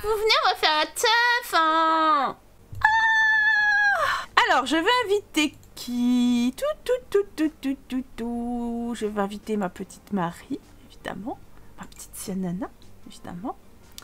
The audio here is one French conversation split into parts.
vous venez, on va faire la teuf, hein. Alors, je vais inviter qui? Je vais inviter ma petite Marie, évidemment. Ma petite Sianana, évidemment.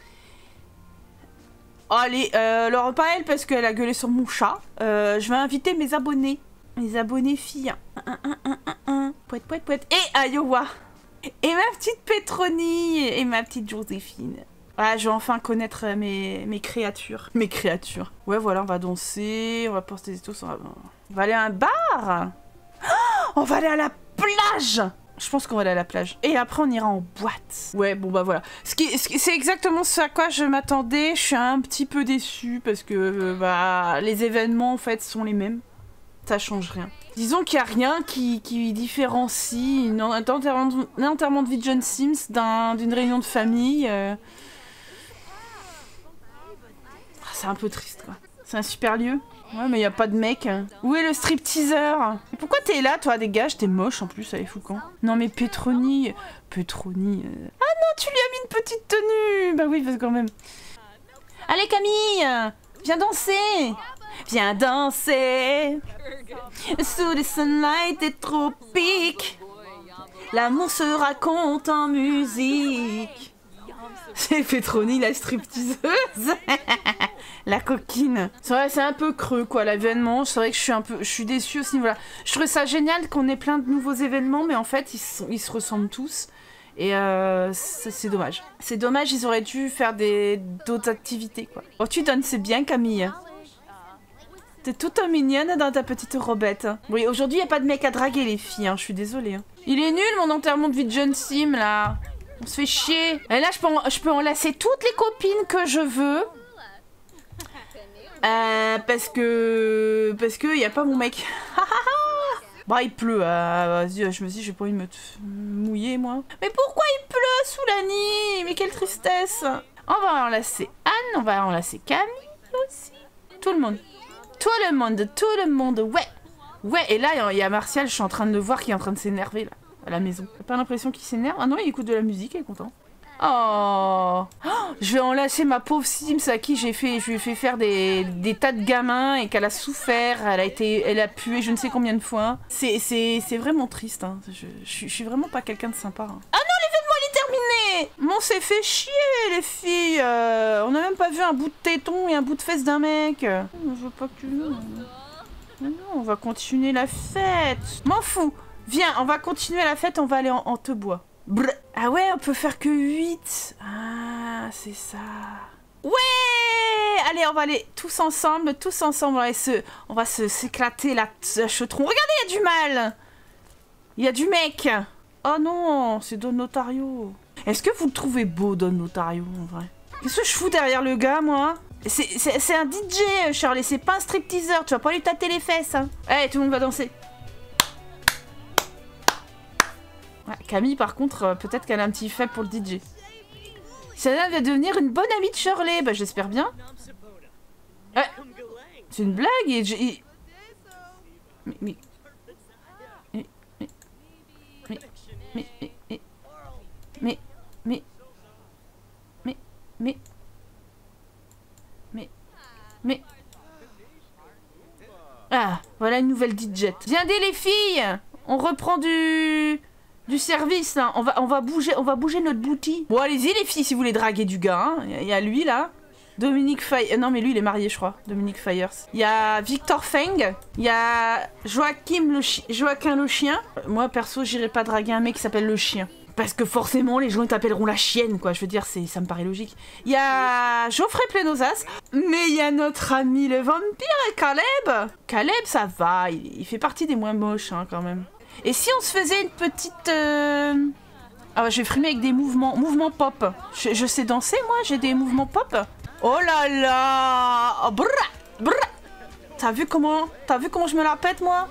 Allez, alors pas elle parce qu'elle a gueulé sur mon chat. Je vais inviter mes abonnés. Mes abonnés filles. Pouette, pouette, pouette. Et Iowa. Et ma petite Pétronie. Et ma petite Joséphine. Ah, je vais enfin connaître mes créatures. Mes créatures. Ouais, voilà, on va danser. On va porter tous. On va aller à un bar. Oh, on va aller à la plage. Je pense qu'on va aller à la plage. Et après, on ira en boîte. Ouais, bon, bah voilà. C'est exactement ce à quoi je m'attendais. Je suis un petit peu déçue parce que bah, les événements, en fait, sont les mêmes. Ça change rien. Disons qu'il n'y a rien qui différencie un enterrement de vie de John Sims d'une réunion de famille. C'est un peu triste, quoi. C'est un super lieu. Ouais, mais y a pas de mec. Où est le stripteaseur? Pourquoi t'es là, toi? Dégage, t'es moche en plus, elle est fou quand. Non, mais Pétronie. Pétronie. Ah non, tu lui as mis une petite tenue. Bah oui, parce que quand même. Allez, Camille, viens danser. Viens danser. Sous les sunlight des tropiques. L'amour se raconte en musique. C'est Pétronie, la stripteaseuse. La coquine. C'est vrai, c'est un peu creux, quoi, l'événement. C'est vrai que je suis déçue à ce niveau-là. Je trouvais ça génial qu'on ait plein de nouveaux événements, mais en fait, ils se ressemblent tous. Et c'est dommage. C'est dommage, ils auraient dû faire d'autres activités, quoi. Oh, tu donnes, c'est bien, Camille. T'es toute mignonne dans ta petite robette. Oui, aujourd'hui, il n'y a pas de mec à draguer, les filles, hein. Je suis désolée. Hein. Il est nul, mon enterrement de vie de John Sim, là. On se fait chier. Et là, je peux enlacer toutes les copines que je veux. Parce que y a pas mon mec. Bah il pleut, vas-y, je me dis j'ai pas envie de me mouiller moi. Mais pourquoi il pleut, Soulani? Mais quelle tristesse. On va enlacer Anne, on va enlacer Camille aussi. Tout le monde. Tout le monde, ouais. Ouais, et là il y a Martial, je suis en train de le voir qui est en train de s'énerver là, à la maison. T'as pas l'impression qu'il s'énerve? Ah non, il écoute de la musique, il est content. Oh, je vais enlacer ma pauvre Sims à qui je lui ai fait faire des tas de gamins et qu'elle a souffert, elle a pué je ne sais combien de fois. C'est vraiment triste, hein. Je suis vraiment pas quelqu'un de sympa. Hein. Ah non, l'événement il est terminé. Mais on s'est fait chier les filles. On a même pas vu un bout de téton et un bout de fesse d'un mec. Je veux pas que tu... Non, on va continuer la fête. M'en fous. Viens, on va continuer la fête, on va aller en te bois. Brr. Ah ouais, on peut faire que 8. Ah, c'est ça. Ouais. Allez, on va aller tous ensemble, on va s'éclater la chetron. Regardez, il y a du mal. Il y a du mec. Oh non, c'est Don Lotario. Est-ce que vous le trouvez beau, Don Lotario, en vrai? Qu'est-ce que je fous derrière le gars, moi? C'est un DJ, Charlie, c'est pas un stripteaseur. Tu vas pas lui tâter les fesses, hein. Allez, tout le monde va danser. Camille, par contre, peut-être qu'elle a un petit faible pour le DJ. Sienna va devenir une bonne amie de Shirley. Bah, j'espère bien. C'est une blague et... Ah, voilà une nouvelle DJ. Viendez les filles. On reprend du service, là. On va bouger notre boutique. Bon, allez-y, les filles, si vous voulez draguer du gars. Hein. Il y a lui, là. Dominique Fire... Non, mais lui, il est marié, je crois. Dominique Fires. Il y a Victor Feng. Il y a Joachim le chien. Moi, perso, j'irai pas draguer un mec qui s'appelle le chien. Parce que forcément, les gens t'appelleront la chienne, quoi. Je veux dire, ça me paraît logique. Il y a Geoffrey Plenosas. Mais il y a notre ami le vampire, Caleb. Caleb, ça va. Il fait partie des moins moches, hein, quand même. Et si on se faisait une petite... Ah bah, je vais frimer avec des mouvements pop. Je sais danser, moi, j'ai des mouvements pop. Oh là là, oh, brrr, brrr. T'as vu comment je me la pète, moi?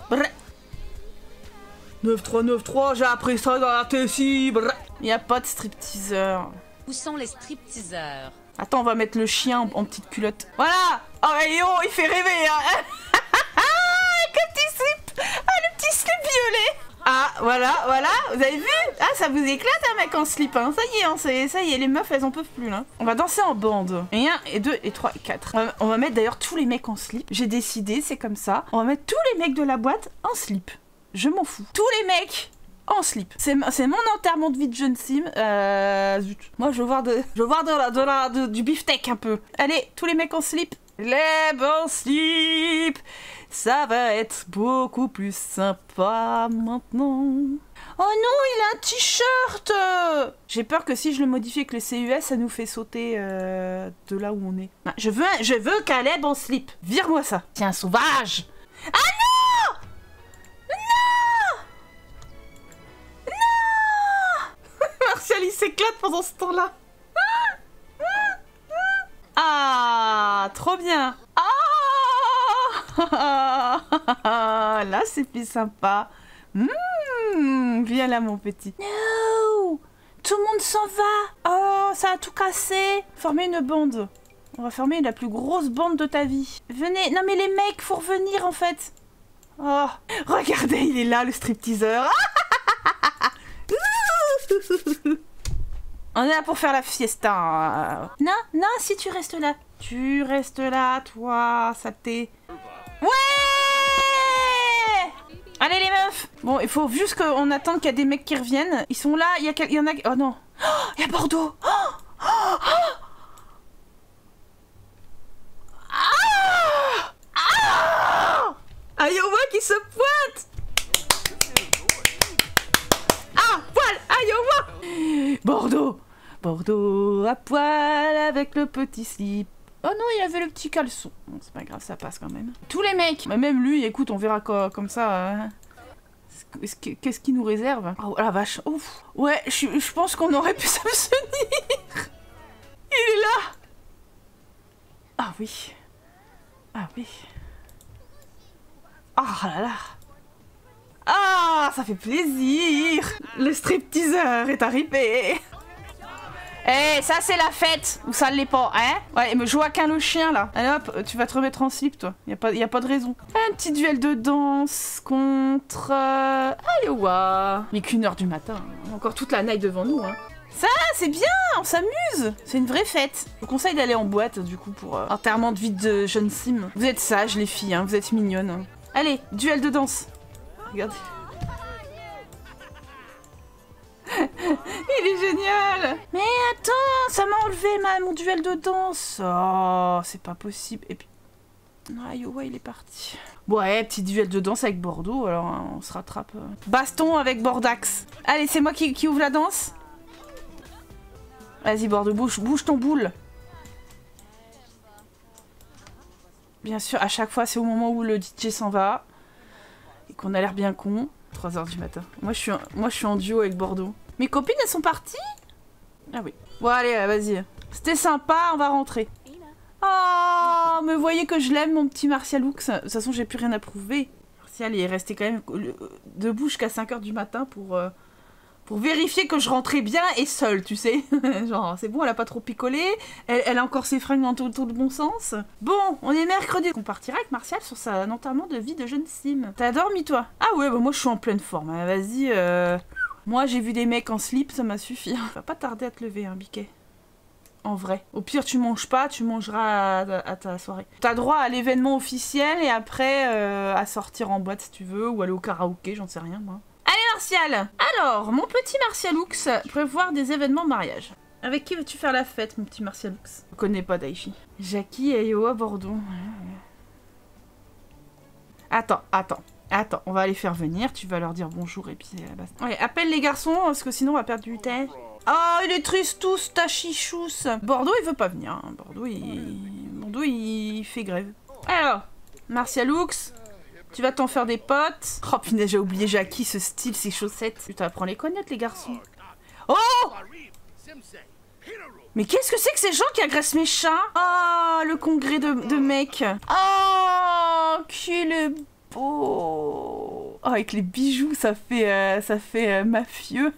9-3, j'ai appris ça dans la Tessie. Il n'y a pas de stripteaseur. Où sont les stripteaseurs? Attends, on va mettre le chien en petite culotte. Voilà. Oh, oh, il fait rêver, hein. Le petit slip. Ah, le petit slip violet. Ah, voilà, voilà, vous avez vu? Ah, ça vous éclate un mec en slip, hein. Ça y est, hein, ça y est, les meufs, elles en peuvent plus, là. On va danser en bande. Et 1, et 2, et 3, et 4. On va mettre d'ailleurs tous les mecs en slip. J'ai décidé, c'est comme ça. On va mettre tous les mecs de la boîte en slip. Je m'en fous. Tous les mecs en slip. C'est mon enterrement de vie de jeune sim. Zut. Moi, je veux voir du beefsteak un peu. Allez, tous les mecs en slip. Les bons slip. Ça va être beaucoup plus sympa maintenant. Oh non, il a un t-shirt. J'ai peur que si je le modifie avec le CUS, ça nous fait sauter de là où on est. Ah, je veux Caleb en slip. Vire-moi ça. Tiens, sauvage. Ah non! Non! Non! Martial, il s'éclate pendant ce temps-là. Ah, trop bien. Ah, là, c'est plus sympa. Viens là, mon petit. No! Tout le monde s'en va. Oh, ça a tout cassé. Former une bande. On va former la plus grosse bande de ta vie. Venez. Non, mais les mecs, faut revenir, en fait. Oh, regardez, il est là, le stripteaseur. On est là pour faire la fiesta. Non, non, si tu restes là. Tu restes là, toi, saleté. Ouais! Allez les meufs! Bon, il faut juste qu'on attende qu'il y a des mecs qui reviennent. Ils sont là, il y en a... Oh non! Oh, il y a Bordeaux! Oh, oh, oh. Ah! Ah! Iowa qui se pointe! Ah! Poil! Iowa! Bordeaux! Bordeaux à poil avec le petit slip. Oh non, il avait le petit caleçon. Bon, c'est pas grave, ça passe quand même. Tous les mecs, même lui, écoute, on verra quoi, comme ça. Qu'est-ce qu'il nous réserve? Oh la vache, ouf. Ouais, je pense qu'on aurait pu s'abstenir. Il est là. Ah oui. Ah oui. Ah là là. Ah, ça fait plaisir. Le stripteaseur est arrivé. Eh, ça c'est la fête, ou ça l'est pas, hein? Ouais, mais Joaquin le chien là. Allez hop, tu vas te remettre en slip toi, y a pas de raison. Un petit duel de danse contre... Iowa. Il est qu'1h du matin, encore toute la night devant nous, hein. Ça, c'est bien, on s'amuse. C'est une vraie fête. Je vous conseille d'aller en boîte du coup pour enterrement de vie de jeune sim. Vous êtes sages les filles, hein, vous êtes mignonnes. Hein. Allez, duel de danse. Regardez. Il est génial. Mais attends, ça m'a enlevé mon duel de danse. Oh, c'est pas possible. Et puis... Ah, Iowa, il est parti. Ouais, petit duel de danse avec Bordeaux, alors hein, on se rattrape. Baston avec Bordax. Allez, c'est moi qui ouvre la danse. Vas-y, Bordeaux, bouge ton boule. Bien sûr, à chaque fois, c'est au moment où le DJ s'en va. Et qu'on a l'air bien con. 3h du matin. Moi je suis en duo avec Bordeaux. Mes copines, elles sont parties? Ah oui. Bon, allez, vas-y. C'était sympa, on va rentrer. Oh, mais voyez que je l'aime, mon petit Martialoux. De toute façon, j'ai plus rien à prouver. Martial, il est resté quand même debout jusqu'à 5h du matin pour vérifier que je rentrais bien et seule, tu sais. Genre, c'est bon, elle a pas trop picolé. Elle a encore ses fringues dans tout le bon sens. Bon, on est mercredi. On partira avec Martial sur sa enterrement de vie de jeune sim. T'as dormi, toi? Ah ouais, bah moi, je suis en pleine forme. Hein. Vas-y, moi, j'ai vu des mecs en slip, ça m'a suffi. Va pas tarder à te lever, hein, Biquet. En vrai. Au pire, tu manges pas, tu mangeras à ta soirée. T'as droit à l'événement officiel et après, à sortir en boîte si tu veux, ou aller au karaoké, j'en sais rien, moi. Allez Martial! Alors, mon petit Martialoux, prévoir des événements mariage. Avec qui veux-tu faire la fête, mon petit Martialoux? Je connais pas Daichi. Jackie et Iowa Bordeaux. Attends, on va les faire venir, tu vas leur dire bonjour et puis c'est la base. Ouais, appelle les garçons, parce que sinon on va perdre du temps. Oh, il est triste tous, ta chichousse. Bordeaux, il veut pas venir. Hein. Bordeaux, il fait grève. Alors, Martialoux, tu vas t'en faire des potes. Oh punaise, j'ai oublié Jackie, ce style, ses chaussettes. Tu t'apprends à les connaître, les garçons. Oh! Mais qu'est-ce que c'est que ces gens qui agressent mes chats? Oh, le congrès de mecs. Oh, qu'il est beau. Oh, avec les bijoux, ça fait mafieux.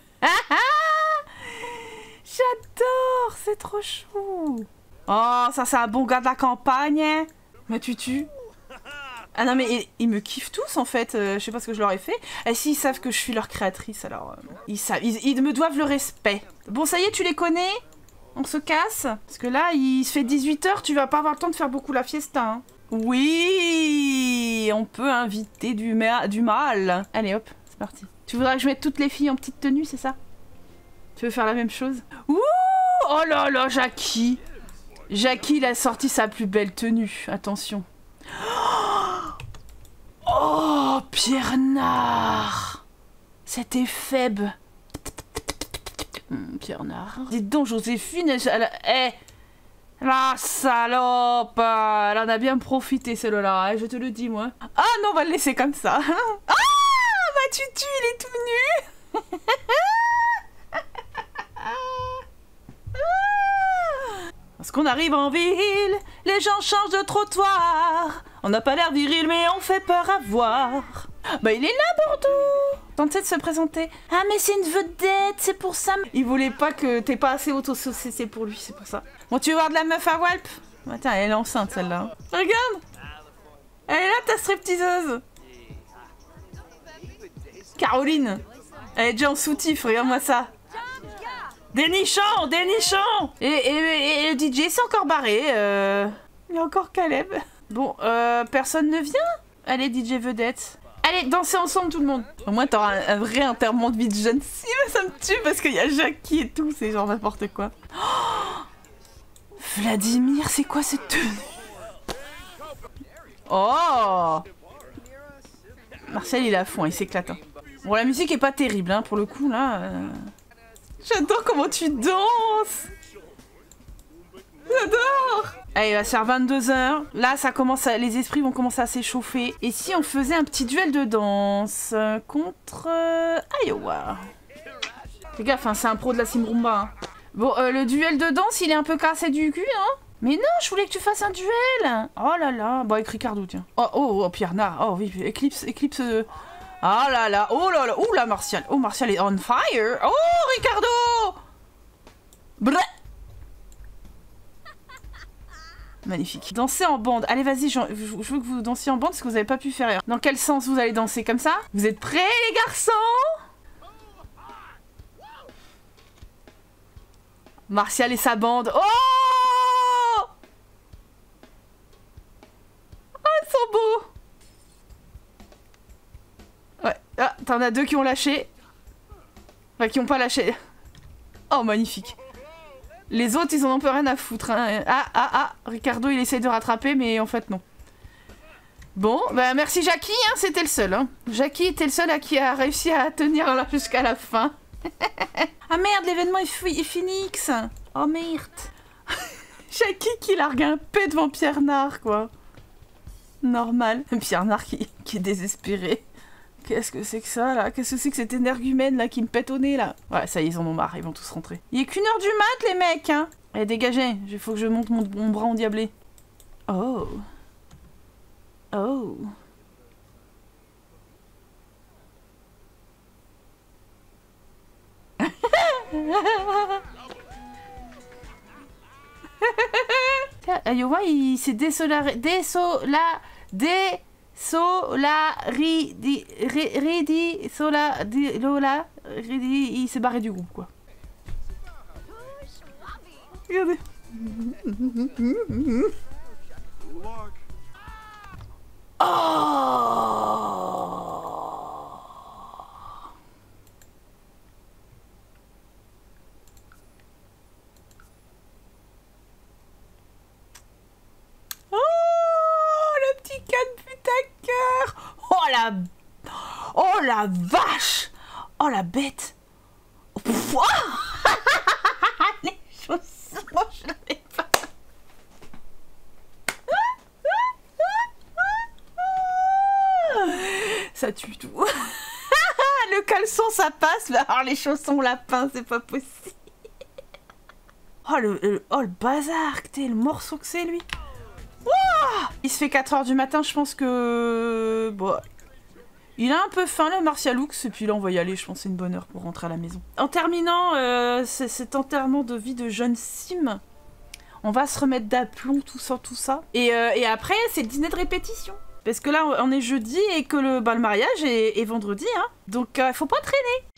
J'adore, c'est trop chou. Oh, ça c'est un bon gars de la campagne. Hein. Ma tutu. Ah non mais ils me kiffent tous en fait, je sais pas ce que je leur ai fait. Et s'ils savent que je suis leur créatrice alors... ils savent, ils me doivent le respect. Bon ça y est, tu les connais? On se casse? Parce que là, il se fait 18 h, tu vas pas avoir le temps de faire beaucoup la fiesta. Hein. Oui, on peut inviter du mal. Allez hop, c'est parti. Tu voudrais que je mette toutes les filles en petite tenue, c'est ça? Tu veux faire la même chose? Ouh! Oh là là, Jackie! Jackie, il a sorti sa plus belle tenue. Attention. Oh, Pierre Nard! C'était faible. Pierre Nard. Dites donc, Joséphine, elle... La salope! Elle en a bien profité, celle-là, hein, je te le dis, moi. Ah non, on va le laisser comme ça. Ah! Ma tutu, il est tout nu! Parce qu'on arrive en ville, les gens changent de trottoir. On n'a pas l'air viril, mais on fait peur à voir. Bah il est là, Bordeaux! Tentez de se présenter. Ah mais c'est une vedette, c'est pour ça. Il voulait pas que t'aies pas assez autosociété pour lui, c'est pour ça. Bon, tu veux voir de la meuf à Walp? Attends, elle est enceinte celle-là. Regarde! Elle est là ta stripteaseuse. Caroline! Elle est déjà en soutif, regarde-moi ça. Des nichons! Des nichons! Et le DJ s'est encore barré. Il y a encore Caleb. Bon, personne ne vient? Allez, DJ vedette. Allez, dansez ensemble tout le monde. Au moins t'auras un vrai enterrement de vie de jeune. Si, mais ça me tue parce qu'il y a Jackie et tout, c'est genre n'importe quoi. Oh Vladimir, c'est quoi cette tenue? Oh Martial il est à fond, il s'éclate. Hein. Bon la musique est pas terrible hein, pour le coup là. J'adore comment tu danses. J'adore. Allez, il va se faire 22 h. Là, ça commence à... les esprits vont commencer à s'échauffer. Et si on faisait un petit duel de danse contre Iowa? Fais gaffe, hein, c'est un pro de la Simrumba. Hein. Bon, le duel de danse, il est un peu cassé du cul, hein? Mais non, je voulais que tu fasses un duel. Oh là là. Bon, avec Ricardo, tiens. Oh, Pierre Nard. Oh oui, Eclipse... Ah là là. Oh là là. Ouh là, Martial. Oh, Martial est on fire. Oh, Ricardo. Brrr. Magnifique. Dansez en bande. Allez, vas-y, je veux que vous dansiez en bande parce que vous n'avez pas pu faire rire. Dans quel sens vous allez danser? Comme ça? Vous êtes prêts, les garçons? Martial et sa bande. Oh! Oh, ils sont beaux! Ouais. Ah, t'en as deux qui ont lâché. Enfin, qui ont pas lâché. Oh, magnifique. Les autres, ils en ont peu rien à foutre. Hein. Ricardo, il essaie de rattraper, mais en fait, non. Bon, bah merci Jackie, hein, c'était le seul. Hein. Jackie était le seul à qui a réussi à tenir là jusqu'à la fin. Ah merde, l'événement est fini. Oh merde. Jackie qui largue un pet devant Pierre Nard, quoi. Normal. Pierre Nard qui est désespéré. Qu'est-ce que c'est que ça, là? Qu'est-ce que c'est que cet énergumène, là, qui me pète au nez, là? Ouais, ça y est, ils en ont marre, ils vont tous rentrer. Il est qu'1 h du mat, les mecs, hein? Allez, dégagez, il faut que je monte mon bras endiablé. Oh. Oh. Iowa, il s'est il s'est barré du groupe, quoi. Regardez. Oh la vache! Oh la bête! Oh, pff, oh les chaussons, je l'avais pas. Ça tue tout. Le caleçon ça passe, mais alors les chaussons lapin, c'est pas possible. Oh le bazar, le morceau que c'est lui. Wow, il se fait 4 h du matin, je pense que... Bon, il a un peu faim le Martialoux, et puis là on va y aller, je pense que c'est une bonne heure pour rentrer à la maison. En terminant cet enterrement de vie de jeune Sim, on va se remettre d'aplomb, tout ça. Et après, c'est le dîner de répétition. Parce que là, on est jeudi et que le mariage est vendredi, hein. Donc, faut pas traîner.